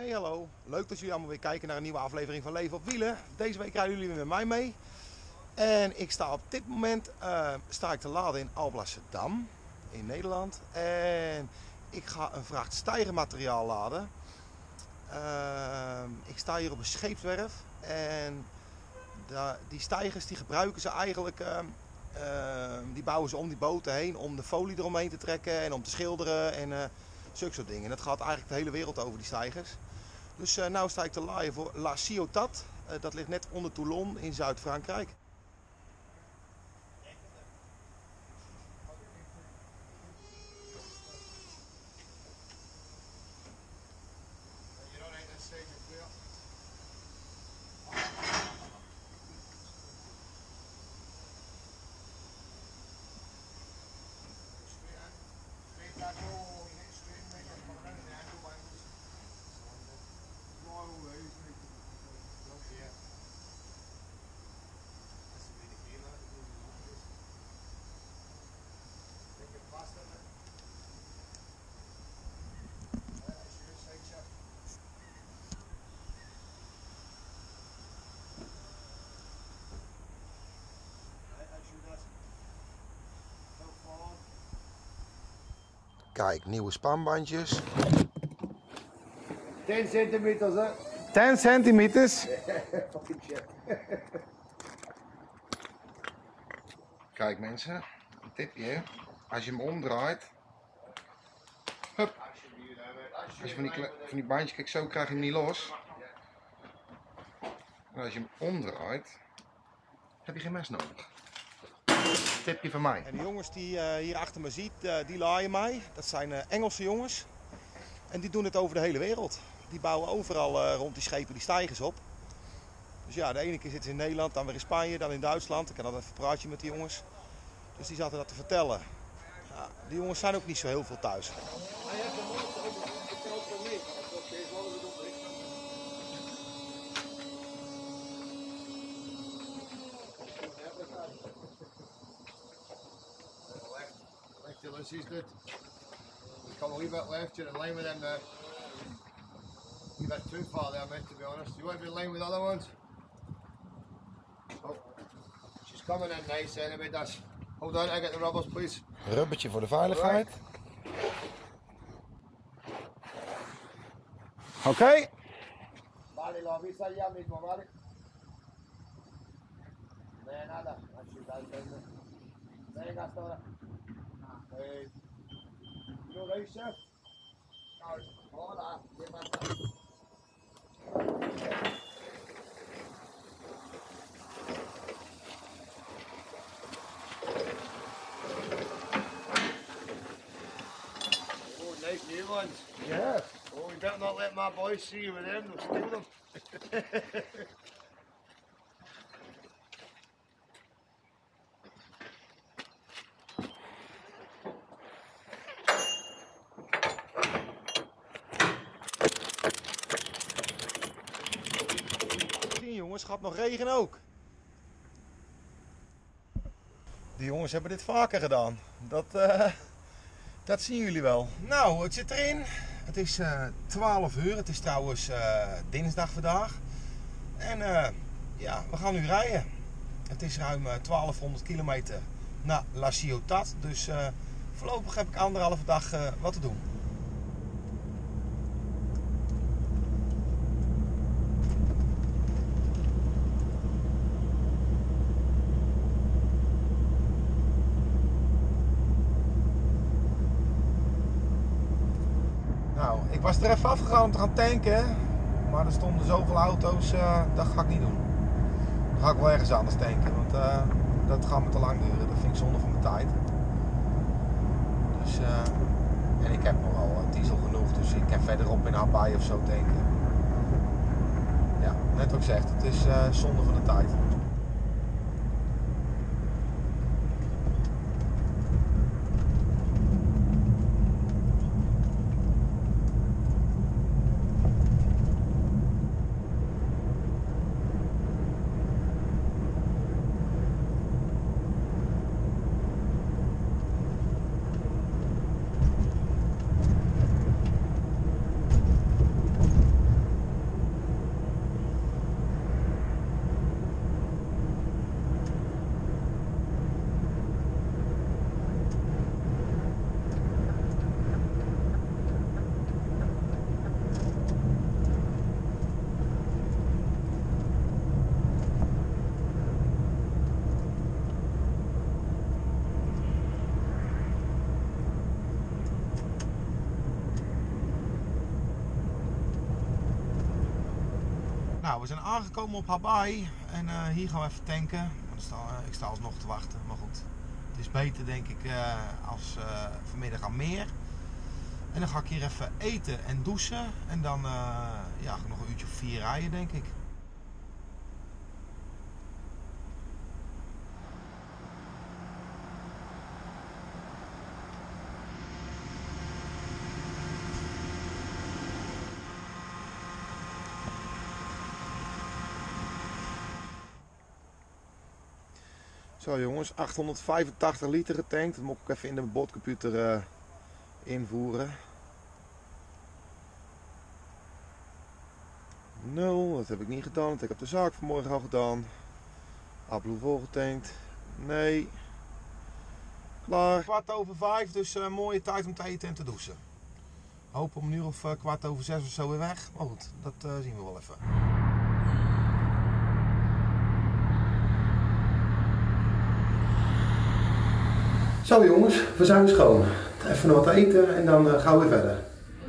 Hey, hallo. Leuk dat jullie allemaal weer kijken naar een nieuwe aflevering van Leven op Wielen. Deze week rijden jullie weer met mij mee. En ik sta op dit moment te laden in Alblasserdam in Nederland. En ik ga een vracht steigermateriaal laden. Ik sta hier op een scheepswerf. En die steigers die gebruiken ze eigenlijk... die bouwen ze om die boten heen om de folie eromheen te trekken en om te schilderen en zulke soort dingen. En dat gaat eigenlijk de hele wereld over, die steigers. Dus nu sta ik te laaien voor La Ciotat. Dat ligt net onder Toulon in Zuid-Frankrijk. Kijk, nieuwe spanbandjes. 10 centimeters, hè? 10 centimeters. Kijk mensen, een tipje. Als je hem omdraait. Hup. Als je van die bandjes, kijk zo krijg je hem niet los. Maar als je hem omdraait, heb je geen mes nodig. Tipje van mij. En de jongens die hier achter me ziet, die laaien mij. Dat zijn Engelse jongens. En die doen het over de hele wereld. Die bouwen overal rond die schepen die steigers op. Dus ja, de ene keer zitten ze in Nederland, dan weer in Spanje, dan in Duitsland. Ik kan altijd even praatje met die jongens. Dus die zaten dat te vertellen. Ja, die jongens zijn ook niet zo heel veel thuis. This is good. We've got a wee bit left here in line with them. A wee bit too far there, mate, to be honest. You want to be in line with other ones? Oh, she's coming in nice anyway, Dash. Hold on, I get the rubbers, please. Rubbertje voor de veiligheid. Oké. Vale, lo avisa ya mismo, vale. De nada, venga hasta ahora. You right, chef? Hola, ¿qué pasa? Oh, nice new ones. Yes. Oh, you better not let my boys see you with them, they'll steal them. Jongens, gaat nog regen ook. Die jongens hebben dit vaker gedaan. Dat zien jullie wel. Nou, het zit erin. Het is 12 uur. Het is trouwens dinsdag vandaag. En ja, we gaan nu rijden. Het is ruim 1200 kilometer naar La Ciotat. Dus voorlopig heb ik 1,5 dag wat te doen. Ik was er even afgegaan om te gaan tanken, maar er stonden zoveel auto's, dat ga ik niet doen. Dan ga ik wel ergens anders tanken, want dat gaat me te lang duren. Dat vind ik zonde van mijn tijd. Dus, en ik heb nog wel diesel genoeg, dus ik kan verderop in Hawaii of zo tanken. Ja, net wat ik zeg, het is zonde van de tijd. Nou, we zijn aangekomen op Hawaii en hier gaan we even tanken. Ik sta alsnog te wachten, maar goed. Het is beter denk ik als vanmiddag aan meer. En dan ga ik hier even eten en douchen en dan ga ik nog een uurtje of 4 rijden denk ik. Zo jongens, 885 liter getankt. Dat moet ik even in de boordcomputer invoeren. 0, dat heb ik niet gedaan. Dat heb ik op de zaak vanmorgen al gedaan. AdBlue volgetankt. Nee. Klaar. 5:15, dus mooie tijd om te eten en te douchen. Hoop om een uur of 5:45 of zo weer weg. Maar goed, dat zien we wel even. Zo jongens, we zijn weer schoon. Even nog wat eten en dan gaan we weer verder.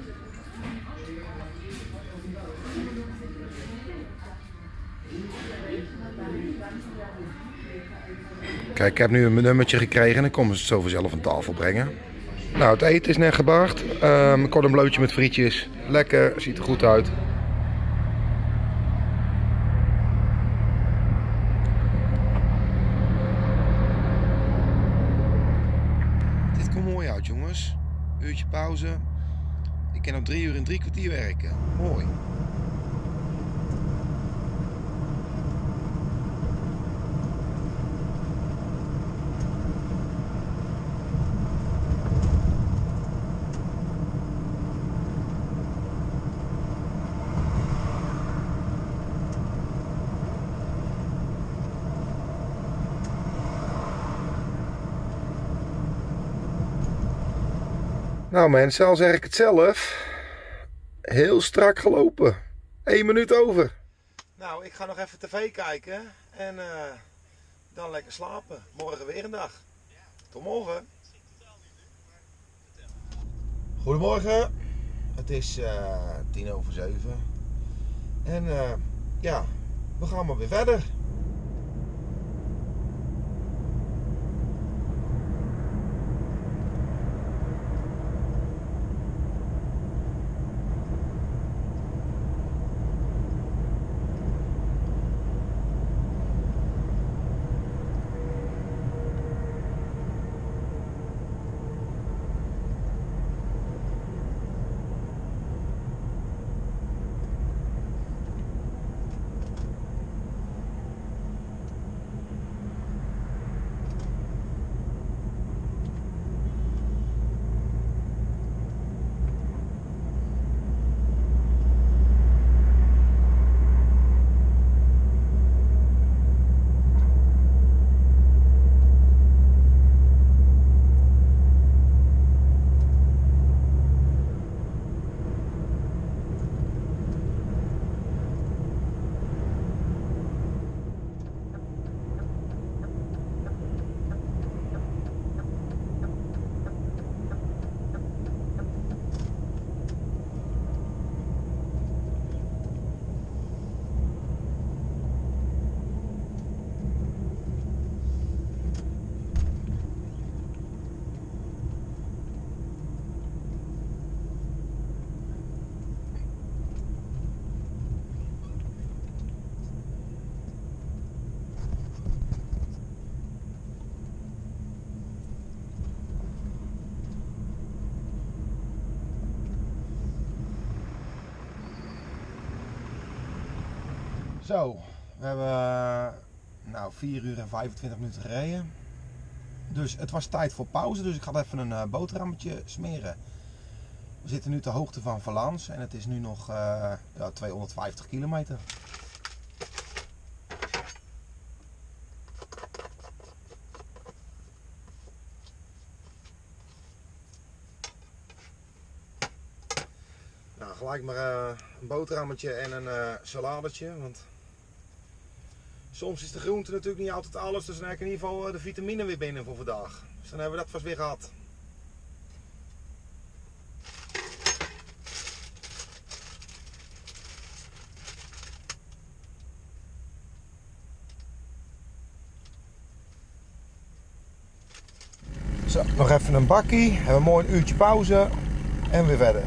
Kijk, ik heb nu een nummertje gekregen en dan komen ze het zo vanzelf aan tafel brengen. Nou, het eten is net gebaard. Cordon bleutje met frietjes. Lekker, ziet er goed uit. Dit komt mooi uit, jongens. Uurtje pauze. Ik kan op 3 uur en 3 kwartier werken. Mooi. Nou mensen, al zeg ik het zelf, heel strak gelopen. 1 minuut over. Nou, ik ga nog even tv kijken en dan lekker slapen. Morgen weer een dag. Tot morgen. Goedemorgen. Het is 7:10. En ja, we gaan maar weer verder. Zo, we hebben 4 uur en 25 minuten gereden. Dus het was tijd voor pauze, dus ik ga even een boterhammetje smeren. We zitten nu ter hoogte van Valence en het is nu nog 250 kilometer. Nou, gelijk maar een boterhammetje en een saladetje, want soms is de groente natuurlijk niet altijd alles, dus dan heb ik in ieder geval de vitamine weer binnen voor vandaag. Dus dan hebben we dat vast weer gehad. Zo, nog even een bakkie, hebben we mooi een uurtje pauze en weer verder.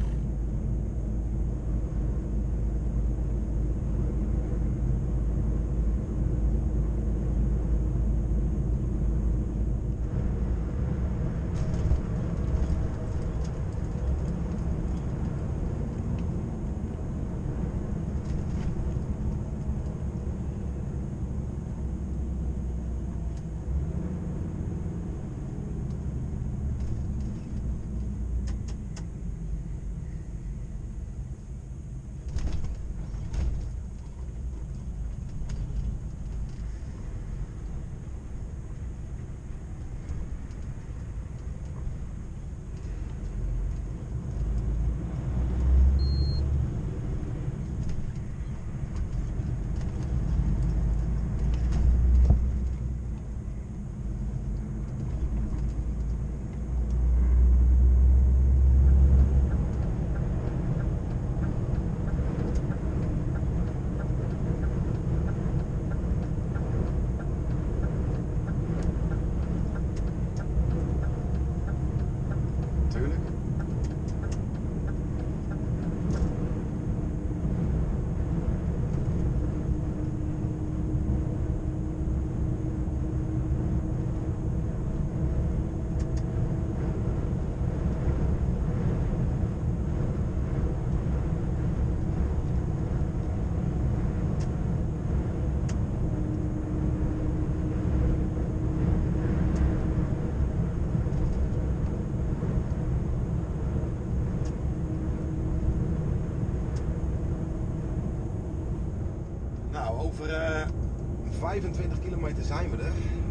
Nou, over 25 kilometer zijn we er.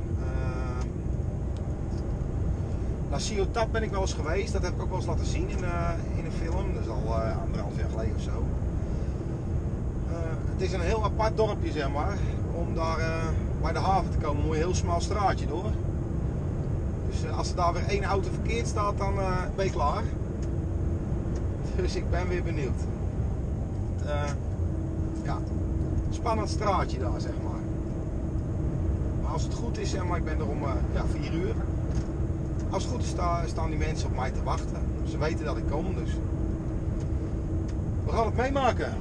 La Ciotat ben ik wel eens geweest, dat heb ik ook wel eens laten zien in een film, dat is al 1,5 jaar geleden of zo. Het is een heel apart dorpje, zeg maar. Om daar bij de haven te komen moet je een heel smal straatje door. Dus als er daar weer één auto verkeerd staat, dan ben je klaar. Dus ik ben weer benieuwd. Ja, spannend straatje daar, zeg maar. Maar als het goed is, zeg maar, ik ben er om 4 uur. Als het goed is, staan die mensen op mij te wachten. Ze weten dat ik kom, dus we gaan het meemaken.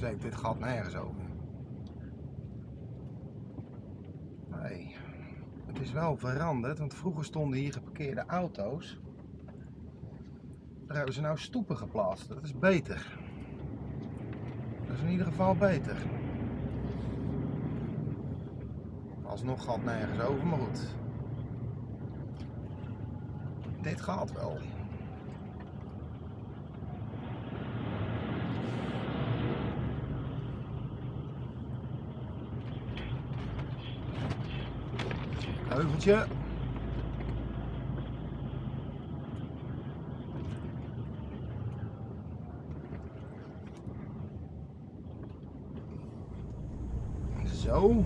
steekt dit gat nergens over. Nee, het is wel veranderd, want vroeger stonden hier geparkeerde auto's. Daar hebben ze nou stoepen geplaatst. Dat is beter. Dat is in ieder geval beter. Alsnog gaat nergens over, maar goed. Dit gaat wel. Heuveltje. Zo.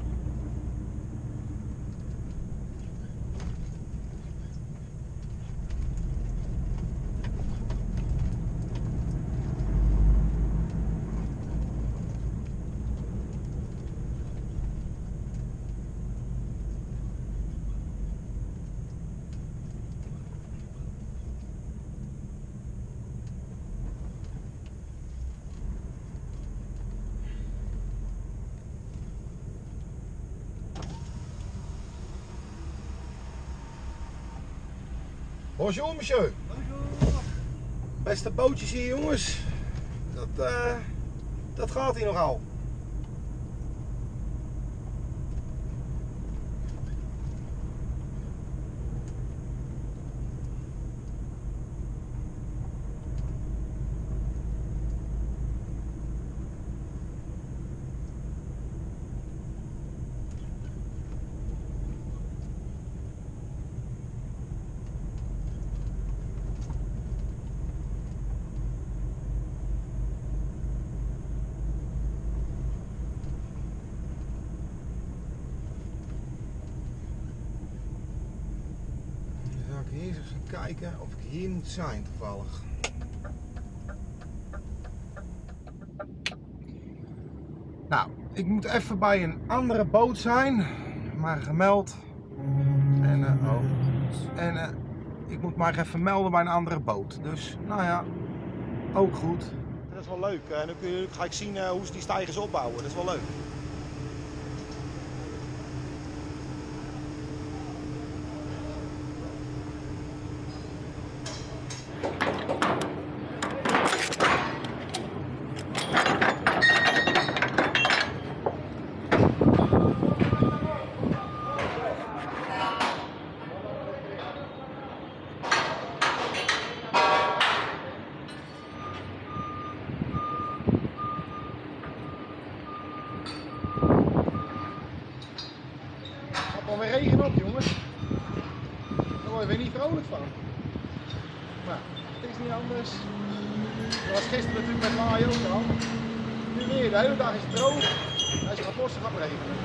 Bonjour monsieur. Bonjour. Beste bootjes hier jongens. Dat gaat hier nogal. Hier eens even kijken of ik hier moet zijn toevallig. Nou, ik moet even bij een andere boot zijn, maar gemeld. En ik moet maar even melden bij een andere boot. Dus nou ja, ook goed. Dat is wel leuk. En dan ga ik zien hoe ze die steigers opbouwen. Dat is wel leuk. Alweer regen op jongens, daar word je weer niet vrolijk van. Maar het is niet anders. Dat was gisteren natuurlijk met laaien ook al. Nu weer, de hele dag is het droog. Als je gaat lossen gaat het regenen.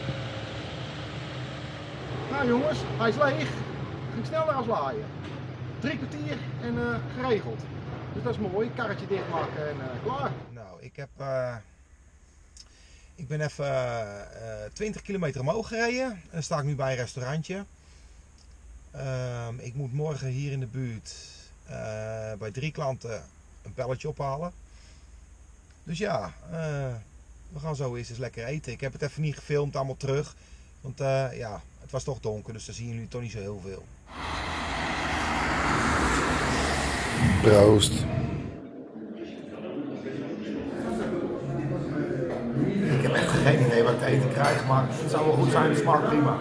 Nou jongens, hij is leeg. Ging sneller als laaien. 3 kwartier en geregeld. Dus dat is mooi. Karretje dichtmaken en klaar. Nou, ik ben even 20 kilometer omhoog gereden. En dan sta ik nu bij een restaurantje. Ik moet morgen hier in de buurt bij 3 klanten een pelletje ophalen. Dus ja, we gaan zo eens lekker eten. Ik heb het even niet gefilmd, allemaal terug. Want ja, het was toch donker, dus daar zien jullie toch niet zo heel veel. Proost. Ik heb echt geen idee wat ik te eten krijg, maar het zou wel goed zijn, het smaakt prima.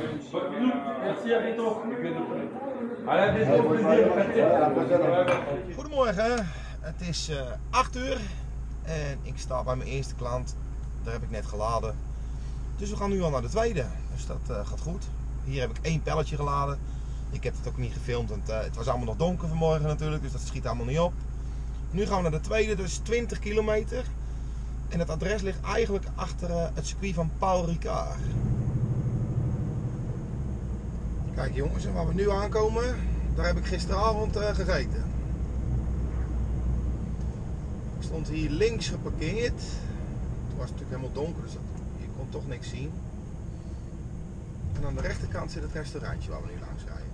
Goedemorgen, het is 8 uur en ik sta bij mijn eerste klant. Daar heb ik net geladen. Dus we gaan nu al naar de tweede, dus dat gaat goed. Hier heb ik 1 pelletje geladen. Ik heb het ook niet gefilmd, want het was allemaal nog donker vanmorgen natuurlijk, dus dat schiet allemaal niet op. Nu gaan we naar de tweede, dus 20 kilometer. En het adres ligt eigenlijk achter het circuit van Paul Ricard. Kijk jongens, en waar we nu aankomen, daar heb ik gisteravond gegeten. Ik stond hier links geparkeerd. Het was natuurlijk helemaal donker, dus je kon toch niks zien. En aan de rechterkant zit het restaurantje waar we nu langs rijden.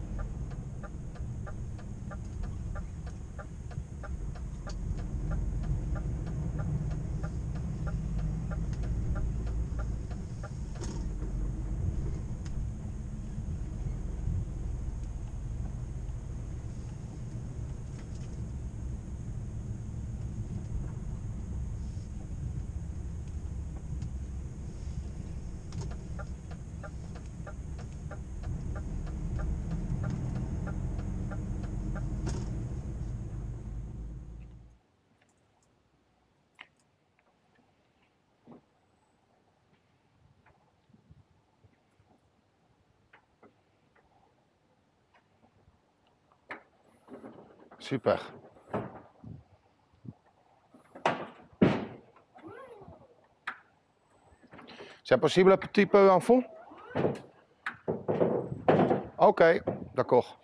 Super. C'est possible un petit peu en fond? Oké, d'accord.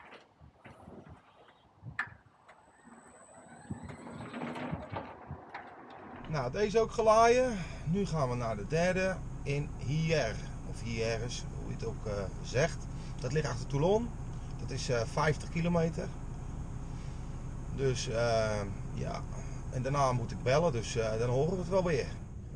Nou, deze ook gelaaien. Nu gaan we naar de derde in Hier. Of Hieres, hoe je het ook zegt. Dat ligt achter Toulon. Dat is 50 kilometer. Dus ja, en daarna moet ik bellen, dus dan horen we het wel weer.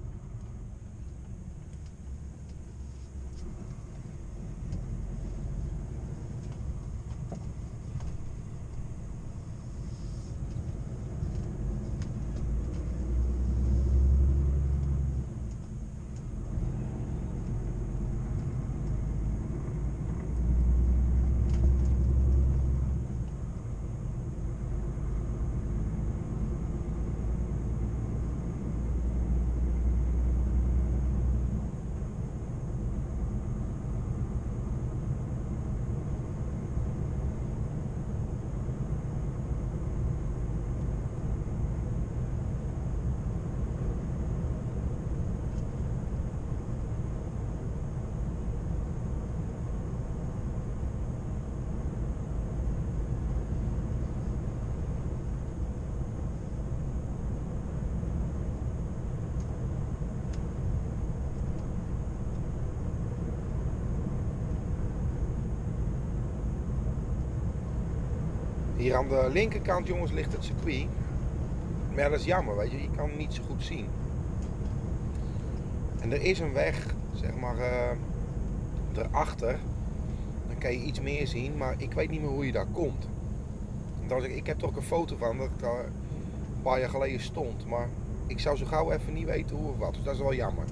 Hier aan de linkerkant, jongens, ligt het circuit. Maar dat is jammer, weet je. Je kan het niet zo goed zien. En er is een weg, zeg maar, erachter. Dan kan je iets meer zien, maar ik weet niet meer hoe je daar komt. Ik heb er ook een foto van dat ik daar een paar jaar geleden stond. Maar ik zou zo gauw even niet weten hoe of wat. Dus dat is wel jammer.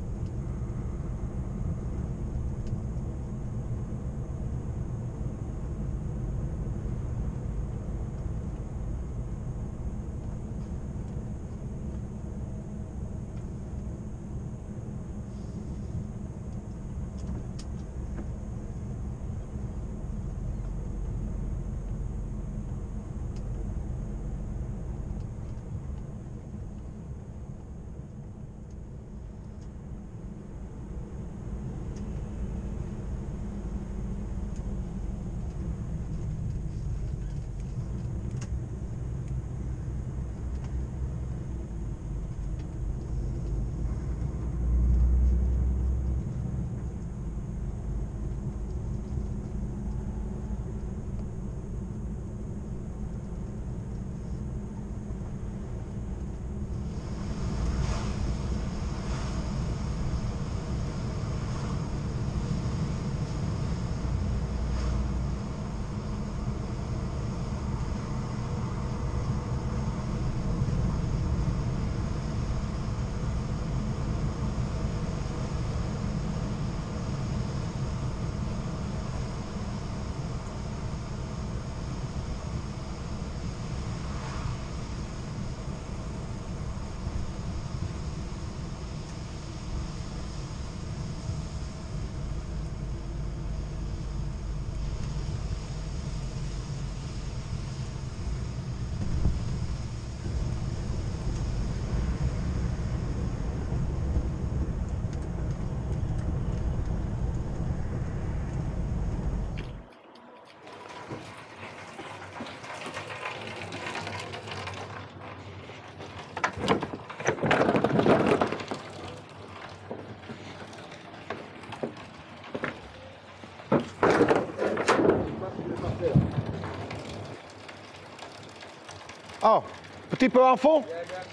Oh, petit peu aan vol?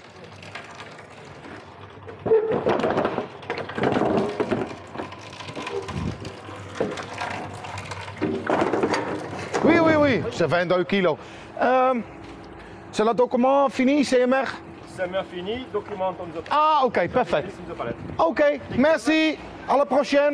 Oui, oui, oui, c'est 22 kilos. C'est le document fini, CMR? CMR fini, document on the Ah, oké, perfect. Oké, merci. À la prochaine.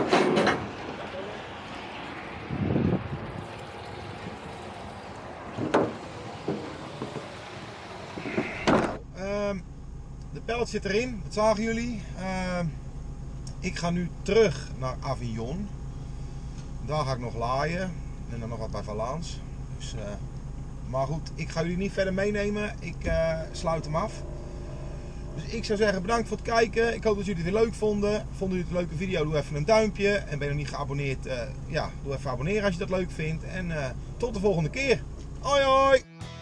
De pellet zit erin, dat zagen jullie. Ik ga nu terug naar Avignon. Daar ga ik nog laaien en dan nog wat bij Valence. Dus, maar goed, ik ga jullie niet verder meenemen. Ik sluit hem af. Dus ik zou zeggen bedankt voor het kijken. Ik hoop dat jullie het weer leuk vonden. Vonden jullie het een leuke video? Doe even een duimpje. En ben je nog niet geabonneerd? Ja, doe even abonneren als je dat leuk vindt. En tot de volgende keer. Hoi hoi!